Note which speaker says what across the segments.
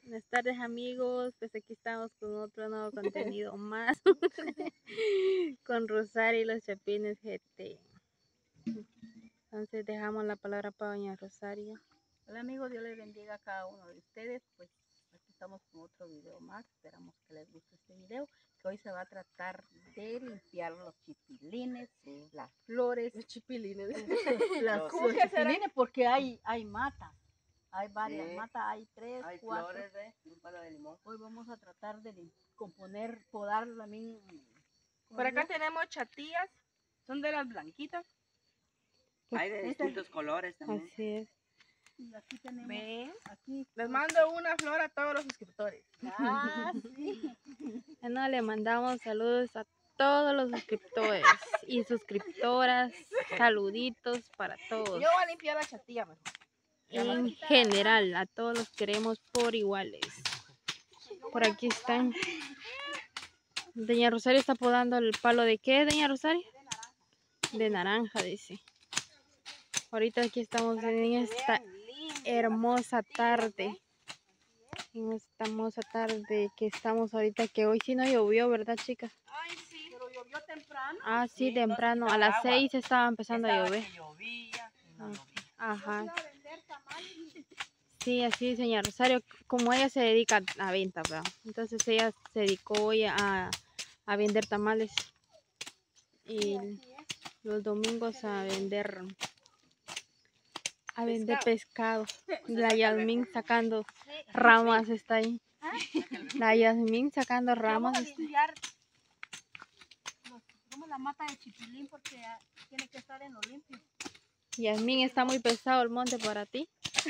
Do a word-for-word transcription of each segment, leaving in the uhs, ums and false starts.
Speaker 1: Buenas tardes, amigos, pues aquí estamos con otro nuevo contenido más con Rosario y los Chapines G T. Entonces dejamos la palabra para doña Rosario.
Speaker 2: Hola amigos, Dios les bendiga a cada uno de ustedes. Pues aquí estamos con otro video más. Esperamos que les guste este video, que hoy se va a tratar de limpiar los chipilines, las flores.
Speaker 1: Los chipilines.
Speaker 2: Las,
Speaker 1: ¿Cómo
Speaker 2: los
Speaker 1: que
Speaker 2: chipilines
Speaker 1: será?
Speaker 2: Porque hay, hay matas. Hay varias
Speaker 3: Sí,
Speaker 2: matas, hay tres,
Speaker 3: hay
Speaker 2: cuatro.
Speaker 3: flores, ¿eh? Un palo de limón.
Speaker 2: Hoy vamos a tratar de componer, podar también.
Speaker 1: Por acá tenemos chatillas, son de las blanquitas.
Speaker 3: Hay de
Speaker 2: Esta-
Speaker 3: distintos colores también.
Speaker 1: Así es.
Speaker 2: Y aquí tenemos.
Speaker 1: ¿Ven?
Speaker 2: Aquí.
Speaker 1: Les mando una flor a todos los suscriptores.
Speaker 2: Ah, sí.
Speaker 1: Bueno, le mandamos saludos a todos los suscriptores y suscriptoras. Saluditos para todos.
Speaker 2: Yo voy a limpiar la chatilla mejor.
Speaker 1: En general, a todos los queremos por iguales. Por aquí están. Doña Rosario está podando el palo de ¿qué, doña Rosario? De naranja, dice. Ahorita aquí estamos en esta hermosa tarde. En esta hermosa tarde que estamos ahorita, que hoy sí no llovió, ¿verdad, chicas?
Speaker 2: Ay, sí. Pero llovió temprano.
Speaker 1: Ah, sí,
Speaker 3: Sí, no se
Speaker 1: temprano.
Speaker 3: quitaba
Speaker 1: A las
Speaker 3: agua.
Speaker 1: seis estaba empezando a
Speaker 3: Estaba
Speaker 1: llover.
Speaker 3: que llovía y no
Speaker 1: Ah,
Speaker 3: llovía.
Speaker 1: Ajá.
Speaker 2: Iba a vender tamales.
Speaker 1: Sí, así, señor Rosario, como ella se dedica a venta, ¿verdad? Entonces ella se dedicó hoy a, a vender tamales y los domingos a vender a vender pescado. La Yasmín sacando ramas está ahí. La Yasmín sacando ramas.
Speaker 2: Vamos a
Speaker 1: está ahí.
Speaker 2: limpiar los, como la mata de chipilín porque ah, tiene que estar en lo limpio.
Speaker 1: Yasmín, está muy pesado el monte para ti.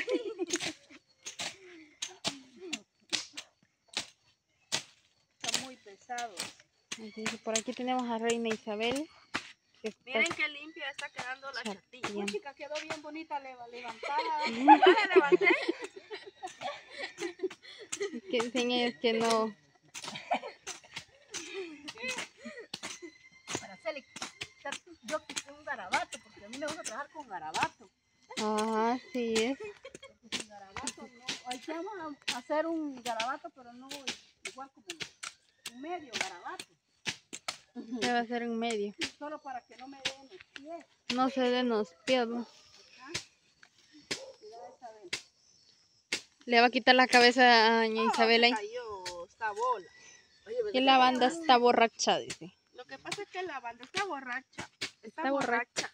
Speaker 2: Está muy pesado.
Speaker 1: Así que por aquí tenemos a Reina Isabel. Que está
Speaker 2: Miren qué limpia está quedando la chatilla.
Speaker 1: chateando.
Speaker 2: Uy, chica, quedó bien bonita leva- levantada.
Speaker 1: Mm.
Speaker 2: ¿Ya la levanté?
Speaker 1: Que enseñes que no.
Speaker 2: Para hacerle, yo quité un garabato porque a mí me gusta trabajar con garabato.
Speaker 1: Ajá, sí es.
Speaker 2: Con garabato no. Hoy vamos a hacer un garabato, pero no igual como un medio garabato.
Speaker 1: Debe va a ser en medio.
Speaker 2: Solo para que no me den los pies.
Speaker 1: No se den los pies, ¿no?
Speaker 2: Mira esa vez.
Speaker 1: Le va a quitar la cabeza a doña Isabel ahí.
Speaker 2: Cayó esta bola. Oye,
Speaker 1: Que la banda está borracha, dice.
Speaker 2: lo que pasa es que la banda está borracha. Está,
Speaker 1: Está borracha.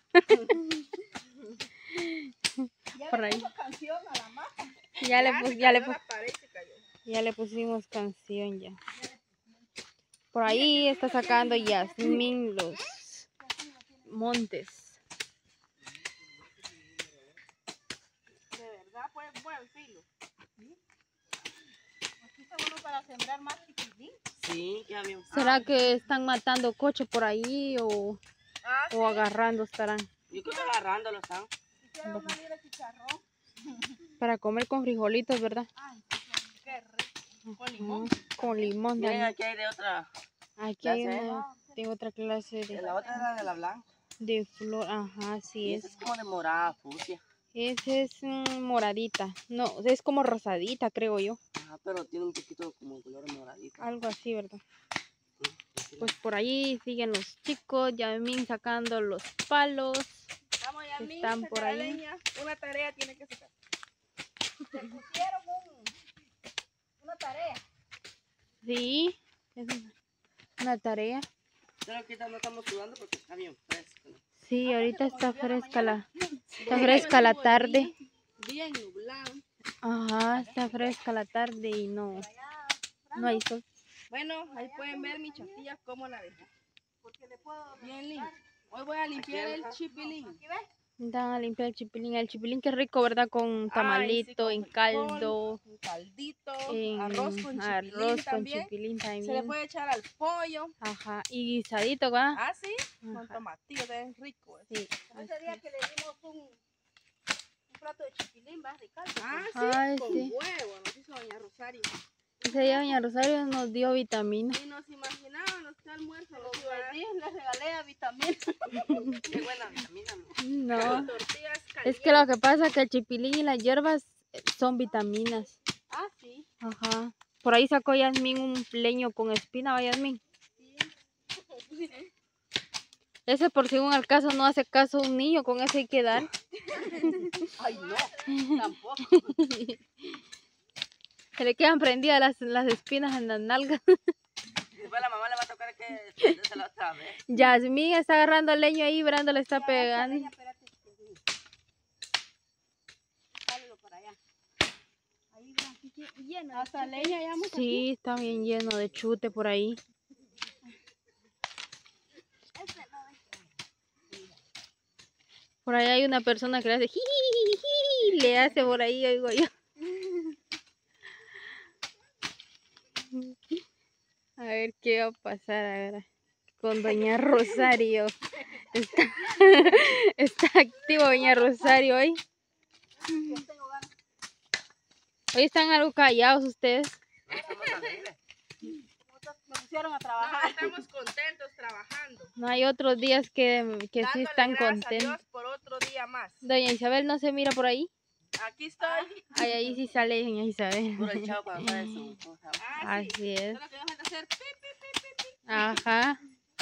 Speaker 2: Ya
Speaker 1: Por
Speaker 2: le
Speaker 1: ahí.
Speaker 2: puso canción a la mata.
Speaker 1: Ya le, pus- ya, le pu-
Speaker 2: La pared se cayó.
Speaker 1: ya le pusimos canción ya. Por ahí está sacando Yasmín los montes.
Speaker 2: De verdad, pues buen filo. Aquí está bueno para sembrar más chiquilín.
Speaker 3: Sí, ya bien.
Speaker 1: ¿Será que están matando coche por ahí o,
Speaker 2: Ah,
Speaker 1: o agarrando estarán?
Speaker 3: Yo creo que agarrándolo están.
Speaker 2: quisiera una libra de chicharrón.
Speaker 1: Para comer con frijolitos, ¿verdad?
Speaker 2: Ay, qué rico. Con limón.
Speaker 1: Ujú, con limón.
Speaker 3: Miren,
Speaker 1: Dani.
Speaker 3: aquí hay de otra.
Speaker 1: Aquí hay
Speaker 3: clase,
Speaker 1: una, tengo otra clase
Speaker 3: De
Speaker 1: de,
Speaker 3: la otra era de la blanca.
Speaker 1: de flor. Ajá, así
Speaker 3: Y
Speaker 1: es.
Speaker 3: esa es como de morada, fucsia.
Speaker 1: Esa es mm, moradita. No, es como rosadita, creo yo.
Speaker 3: Ajá, pero tiene un poquito como color moradito.
Speaker 1: Algo así, ¿verdad?
Speaker 3: Sí.
Speaker 1: Pues por ahí siguen los chicos, Yasmín sacando los palos.
Speaker 2: Vamos, Yasmín,
Speaker 1: Están
Speaker 2: saca
Speaker 1: por
Speaker 2: la
Speaker 1: ahí.
Speaker 2: leña. Una tarea tiene que sacar. Te pusieron un, una tarea.
Speaker 1: Sí, es una, una tarea.
Speaker 3: Pero ahorita no estamos sudando porque está bien fresco. ¿no?
Speaker 1: Sí, ahorita
Speaker 2: como
Speaker 1: está
Speaker 2: llovió en la
Speaker 1: fresca la,
Speaker 2: mañana.
Speaker 1: está fresca la tarde.
Speaker 2: Bien nublado.
Speaker 1: Ajá, está fresca la tarde y no, no hay sol.
Speaker 2: Bueno, ahí pueden ver mi chatilla cómo la dejé. Porque le puedo bien limpio. Hoy voy a limpiar el chipilín. Aquí ves.
Speaker 1: Dan a limpiar el chipilín. El chipilín que rico, ¿verdad? Con tamalito,
Speaker 2: con
Speaker 1: en
Speaker 2: frijol,
Speaker 1: caldo,
Speaker 2: Un caldito,
Speaker 1: en
Speaker 2: arroz con chipilín
Speaker 1: arroz con
Speaker 2: también.
Speaker 1: chipilín
Speaker 2: Se le
Speaker 1: también.
Speaker 2: puede echar al pollo.
Speaker 1: Ajá, y guisadito, ¿verdad?
Speaker 2: Ah, sí, con
Speaker 1: Ajá.
Speaker 2: tomatillo, es rico. Eso.
Speaker 1: Sí.
Speaker 2: Ese día que le dimos un, un plato de chipilín, va, Ricardo. Ah, sí,
Speaker 1: Ay,
Speaker 2: con
Speaker 1: sí.
Speaker 2: huevo, nos hizo doña Rosario.
Speaker 1: Ese día doña Rosario nos dio vitamina.
Speaker 2: Y nos imaginábamos que almuerzo los iba a dar. Les regalé a vitamina.
Speaker 3: Qué buena vitamina. ¿no?
Speaker 1: No,
Speaker 2: Tortillas
Speaker 1: es que lo que pasa es que el chipilín y las hierbas eh, son vitaminas.
Speaker 2: Ah, sí.
Speaker 1: Ajá. Por ahí sacó Yasmín un leño con espina, ¿va, Yasmín?
Speaker 2: Sí.
Speaker 1: Ese por si un al caso no hace caso un niño, con ese hay que dar.
Speaker 2: Ay, no, tampoco.
Speaker 1: Se le quedan prendidas las, las espinas en las nalgas.
Speaker 3: Después la mamá le va a tocar que prendérsela otra vez.
Speaker 1: Yasmín está agarrando el leño ahí, Brando le está pegando.
Speaker 2: Leña, espérate. Jálelo para allá. Ahí, mira, aquí lleno. Hasta leña ya mucha.
Speaker 1: Sí, está bien lleno de chute por ahí. Por ahí hay una persona que le hace jiji, le hace por ahí, oigo yo. A ver qué va a pasar ahora con doña Rosario. Está, está activo doña Rosario hoy. Hoy están algo callados ustedes.
Speaker 3: No estamos alegres.
Speaker 2: Nos pusieron a trabajar.
Speaker 4: No, estamos contentos trabajando.
Speaker 1: No hay otros días que, que sí
Speaker 4: Dándole
Speaker 1: están
Speaker 4: gracias a
Speaker 1: contentos.
Speaker 4: Dios por otro día más.
Speaker 1: Doña Isabel no se mira por ahí.
Speaker 4: Aquí estoy.
Speaker 1: Ay, ahí sí sale doña Isabel.
Speaker 3: Puro el chavo cuando sale su cosa.
Speaker 4: Ah, sí.
Speaker 1: Así es.
Speaker 4: Solo que me falta hacer pi, pi, pi, pi, pi.
Speaker 1: Ajá.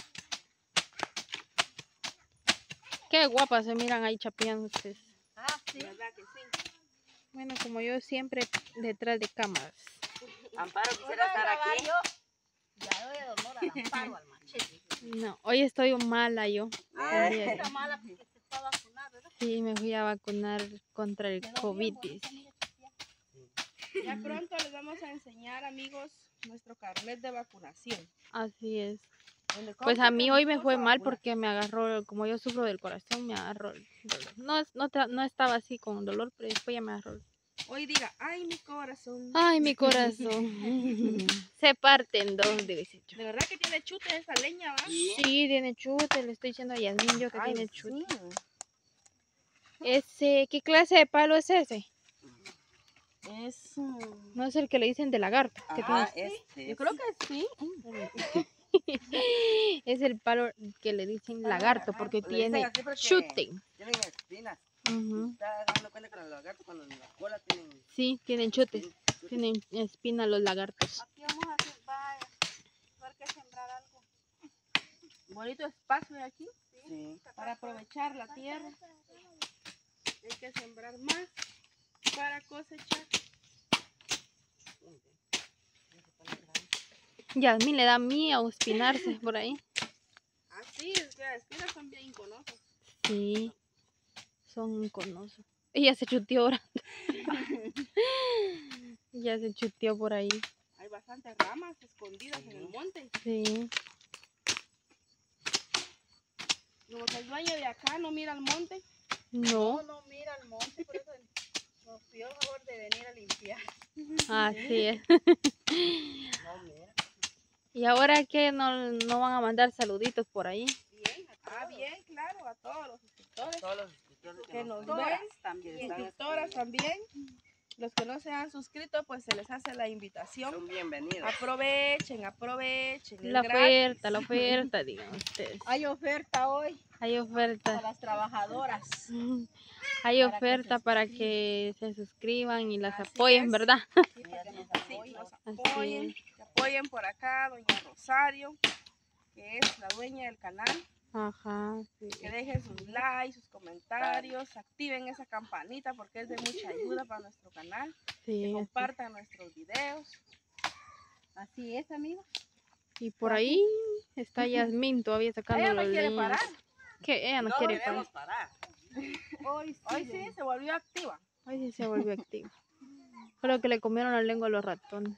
Speaker 1: Qué guapas se miran ahí chapeando ustedes.
Speaker 2: Ah, sí.
Speaker 4: ¿Verdad que sí?
Speaker 1: Bueno, como yo siempre detrás de cámaras.
Speaker 3: Amparo quisiera estar aquí.
Speaker 2: Ya doy el honor al Amparo, al machete.
Speaker 1: No, hoy estoy mala yo.
Speaker 2: Ah,
Speaker 1: El día de-
Speaker 2: está mala porque se fue a vacunar, ¿verdad?
Speaker 1: Sí, me fui a vacunar contra el
Speaker 2: Quedó
Speaker 1: COVID.
Speaker 2: bien bonita, mira, chiquilla.
Speaker 4: Ya pronto les vamos a enseñar, amigos, nuestro carnet de vacunación.
Speaker 1: Así es.
Speaker 4: Donde
Speaker 1: Pues
Speaker 4: consta
Speaker 1: a mí
Speaker 4: que
Speaker 1: hoy
Speaker 4: nos
Speaker 1: me
Speaker 4: vamos
Speaker 1: fue
Speaker 4: a
Speaker 1: mal
Speaker 4: vacunar.
Speaker 1: porque me agarró, como yo sufro del corazón, me agarró el dolor. No, es- no, tra- no estaba así con dolor, pero después ya me agarró.
Speaker 4: Hoy diga, ay, mi corazón.
Speaker 1: Ay, mi corazón. Se parte en dos, dice.
Speaker 4: De verdad que tiene chute esta leña, ¿va?
Speaker 1: Sí, tiene chute, le estoy diciendo a Yasmin yo que
Speaker 4: Ay,
Speaker 1: tiene chute.
Speaker 4: sí.
Speaker 1: Ese, ¿qué clase de palo es ese?
Speaker 4: Es... mm,
Speaker 1: No es el que le dicen de lagarto. que
Speaker 3: Ajá,
Speaker 1: tiene-
Speaker 3: este.
Speaker 4: Yo creo que sí.
Speaker 1: Es el palo que le dicen lagarto porque
Speaker 3: Le dicen
Speaker 1: tiene
Speaker 3: así porque
Speaker 1: chute.
Speaker 3: Tienen espinas.
Speaker 1: Ujú.
Speaker 3: Está dando cuenta que los lagartos cuando en la cola tienen.
Speaker 1: Sí, tienen chutes. Tienen espina los lagartos.
Speaker 2: Aquí vamos a hacer, vaya, hay que sembrar algo.
Speaker 4: Bonito espacio de aquí
Speaker 3: Sí.
Speaker 4: para aprovechar la tierra. Hay que sembrar más para cosechar.
Speaker 1: Yasmin le da miedo espinarse por ahí.
Speaker 4: Así es que las espinas son bien conosas.
Speaker 1: Sí, son conosos. Ella se chuteó ahora. Ya se chuteó por ahí.
Speaker 4: Hay bastantes ramas escondidas en el monte.
Speaker 1: Sí.
Speaker 4: Como que el dueño de acá no mira al monte.
Speaker 1: No,
Speaker 2: No, no mira el monte, por eso nos pidió el favor de venir a limpiar.
Speaker 1: así es.
Speaker 3: No, mira.
Speaker 1: Y ahora que no, no van a mandar saluditos por ahí.
Speaker 2: Bien,
Speaker 4: Ah, bien, claro, a todos los suscriptores.
Speaker 3: Todos los suscriptores que,
Speaker 4: Que
Speaker 3: nos
Speaker 4: nos
Speaker 3: ven,
Speaker 4: ven,
Speaker 2: también.
Speaker 3: que están
Speaker 4: suscriptoras
Speaker 3: este,
Speaker 4: también. Los que no se han suscrito, pues se les hace la invitación.
Speaker 3: son bienvenidos.
Speaker 4: Aprovechen, aprovechen. es
Speaker 1: La
Speaker 4: gratis.
Speaker 1: oferta, la oferta, digan ustedes.
Speaker 2: Hay oferta hoy
Speaker 1: Hay
Speaker 2: para
Speaker 1: oferta.
Speaker 2: las trabajadoras.
Speaker 1: Hay
Speaker 2: Para que
Speaker 1: oferta
Speaker 2: se
Speaker 1: para que se suscriban y las
Speaker 4: Así
Speaker 1: apoyen,
Speaker 4: es.
Speaker 1: ¿verdad?
Speaker 2: Sí, para que nos
Speaker 4: Sí,
Speaker 2: apoyen.
Speaker 4: nos
Speaker 1: Así
Speaker 4: apoyen,
Speaker 1: es.
Speaker 4: que apoyen por acá, doña Rosario, que es la dueña del canal.
Speaker 1: Ajá, sí.
Speaker 4: Que dejen sus likes, sus comentarios, activen esa campanita porque es de mucha ayuda para nuestro canal. Que
Speaker 1: Sí, así.
Speaker 4: compartan nuestros videos.
Speaker 2: Así es, amigos.
Speaker 1: Y por ahí está Yasmin todavía sacando
Speaker 4: Ella no
Speaker 1: los
Speaker 4: quiere
Speaker 1: leños.
Speaker 4: parar.
Speaker 1: Que ella no,
Speaker 3: No
Speaker 1: quiere
Speaker 3: queremos
Speaker 1: parar.
Speaker 3: parar.
Speaker 2: Hoy sí.
Speaker 4: Hoy sí se volvió activa.
Speaker 1: Hoy sí se volvió activa. Fue lo que le comieron la lengua a los ratones.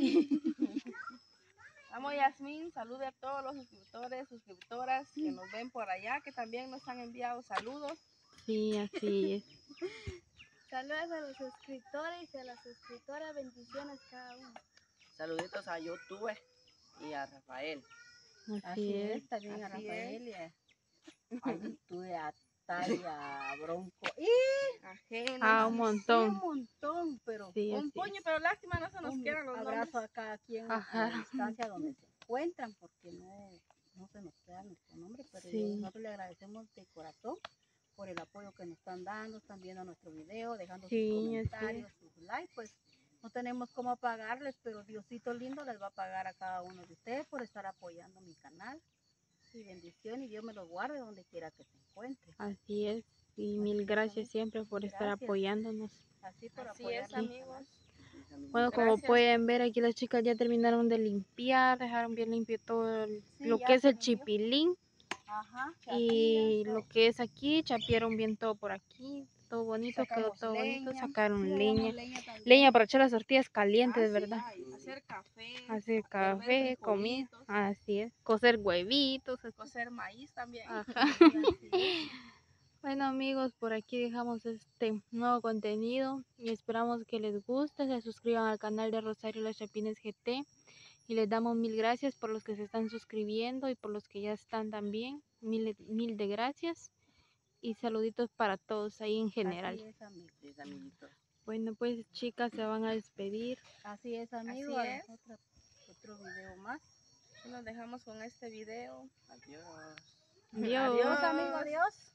Speaker 4: Vamos, Yasmin, salude a todos los suscriptores, suscriptoras que nos ven por allá, que también nos han enviado saludos.
Speaker 1: Sí, así es.
Speaker 5: Saludos a los suscriptores y a las suscriptoras, bendiciones cada uno.
Speaker 3: Saluditos a YouTube y a Rafael.
Speaker 1: Así
Speaker 2: Así
Speaker 1: es.
Speaker 2: es, también a
Speaker 4: Así
Speaker 2: Rafael y a, a YouTube, a Talia, a Bronco. Y
Speaker 4: Ajenos.
Speaker 1: Ah, un
Speaker 2: sí, un
Speaker 1: montón.
Speaker 2: montón, pero
Speaker 1: Sí,
Speaker 4: Un
Speaker 1: así
Speaker 4: puño,
Speaker 1: es.
Speaker 4: pero lástima no se nos
Speaker 2: un
Speaker 4: quedan los nombres.
Speaker 2: abrazo a cada quien a
Speaker 1: Ajá.
Speaker 2: la distancia donde se encuentran, porque no, no se nos queda nuestro nombre, pero
Speaker 1: Sí.
Speaker 2: nosotros le agradecemos de corazón por el apoyo que nos están dando, están viendo nuestro video, dejando
Speaker 1: Sí,
Speaker 2: sus
Speaker 1: así es.
Speaker 2: comentarios, sus likes, pues no tenemos cómo pagarles, pero Diosito lindo les va a pagar a cada uno de ustedes por estar apoyando mi canal. Y bendición y Dios me los guarde donde quiera que se encuentre.
Speaker 1: Así es. Y mil gracias siempre por estar
Speaker 2: Gracias.
Speaker 1: apoyándonos.
Speaker 2: Así por
Speaker 4: Así es,
Speaker 2: apoyarnos.
Speaker 4: amigos.
Speaker 1: Bueno, como
Speaker 4: Gracias.
Speaker 1: pueden ver, aquí las chicas ya terminaron de limpiar, dejaron bien limpio todo el-
Speaker 2: Sí,
Speaker 1: lo
Speaker 2: ya
Speaker 1: que es
Speaker 2: se
Speaker 1: el
Speaker 2: limpió.
Speaker 1: chipilín.
Speaker 2: Ajá,
Speaker 1: Y
Speaker 2: chapilla,
Speaker 1: lo que es aquí, chapearon bien todo por aquí, todo bonito, quedó
Speaker 4: Sacamos
Speaker 1: todo bonito,
Speaker 4: leña.
Speaker 1: sacaron
Speaker 2: sí,
Speaker 1: leña,
Speaker 2: hagamos leña también.
Speaker 1: leña para echar las tortillas calientes,
Speaker 4: Ah, sí,
Speaker 1: ¿verdad?
Speaker 4: hacer café,
Speaker 1: Hacer
Speaker 4: hervir
Speaker 1: café, comida,
Speaker 4: frijolitos,
Speaker 1: así es, cocer huevitos, así.
Speaker 4: cocer maíz también.
Speaker 1: Ajá.
Speaker 2: Sí, así es.
Speaker 1: Bueno amigos, por aquí dejamos este nuevo contenido y esperamos que les guste, se suscriban al canal de Rosario Las Chapines G T y les damos mil gracias por los que se están suscribiendo y por los que ya están también, mil, mil de gracias y saluditos para todos ahí en general.
Speaker 2: Así es, amigo.
Speaker 3: Sí, amiguitos.
Speaker 1: Bueno pues chicas, se van a despedir.
Speaker 2: Así es, amigo.
Speaker 4: Así
Speaker 2: a-
Speaker 4: es.
Speaker 2: Otro, otro video más.
Speaker 4: Y nos dejamos con este video.
Speaker 3: Adiós.
Speaker 1: Adiós.
Speaker 2: Adiós, amigo. Adiós.